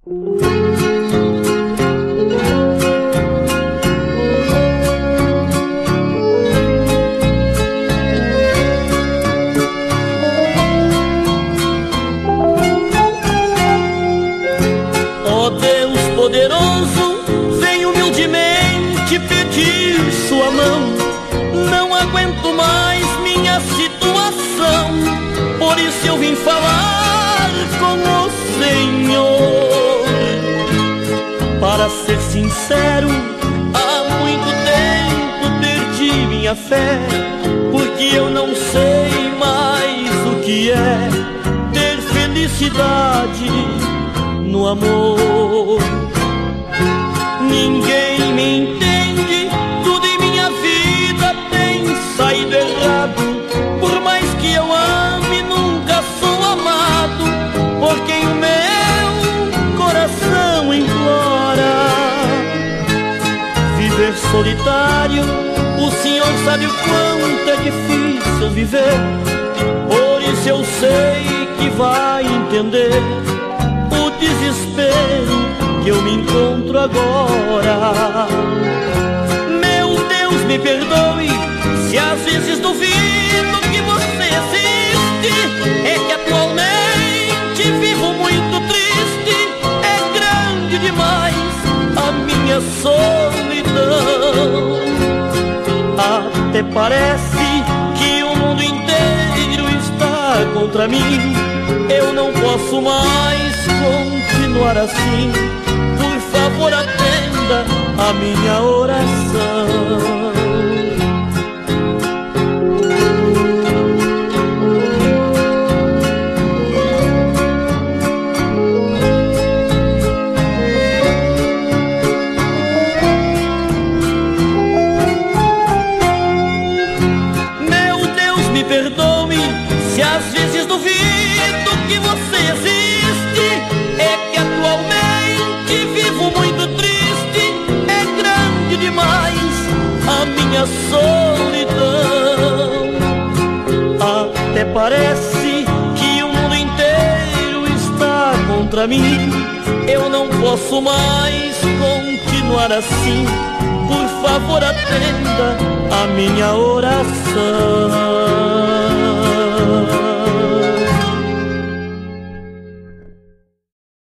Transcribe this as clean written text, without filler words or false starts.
Ó Deus poderoso, vem humildemente pedir sua mão. Não aguento mais minha situação, por isso eu vim falar com o Senhor. Para ser sincero, há muito tempo perdi minha fé, porque eu não sei mais o que é ter felicidade no amor. Ninguém me entende, tudo em minha vida tem saído errado. Por mais que eu ame, nunca sou amado por quem o meu coração implora. Viver solitário, o Senhor sabe o quanto é difícil viver. Por isso eu sei que vai entender o desespero que eu me encontro agora. Meu Deus, me perdoe se às vezes duvido que você existe. É que atualmente vivo muito triste, é grande demais a minha solidão. Até parece que o mundo inteiro está contra mim. Eu não posso mais continuar assim. Por favor, atenda a minha oração. Meu Deus, me perdoe se às vezes duvido que você existe. É que atualmente vivo muito triste, é grande demais a minha solidão. Até parece que o mundo inteiro está contra mim. Eu não posso mais continuar assim. Por favor, atenda a minha oração.